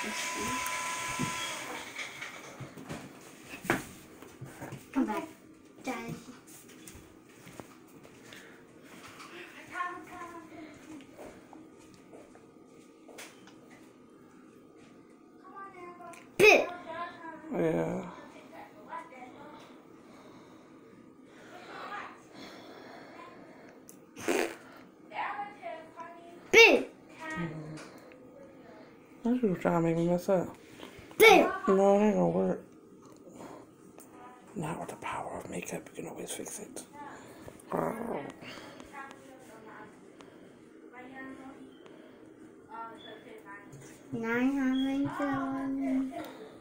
Come back, Daddy. Boo! Yeah. Boo! That's you trying to make me mess up. Boo! No, it ain't gonna work. Not with the power of makeup, you can always fix it. Oh. $900.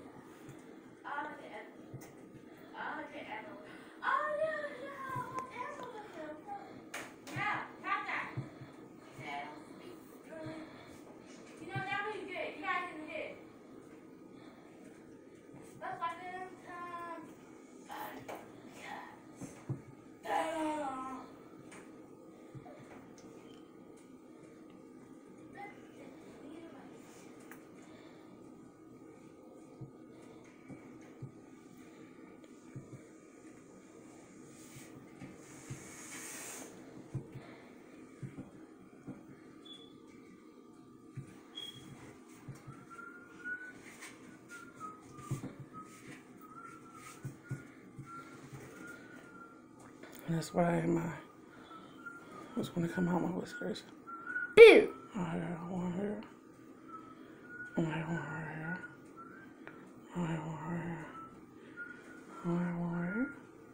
That's why my was gonna come out my whiskers. Boo! One here, one here. One here, one here. One here, one here. One here, one here.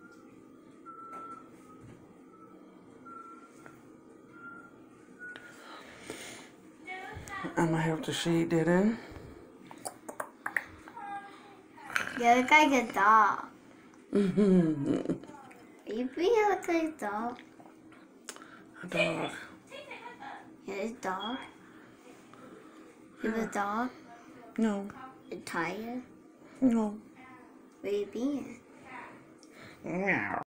I might have to shade that in. You look like a dog. Mm-hmm. You look like a dog. A dog. You're a dog. You're a dog. No. You're tired. No. Where you been? Meow.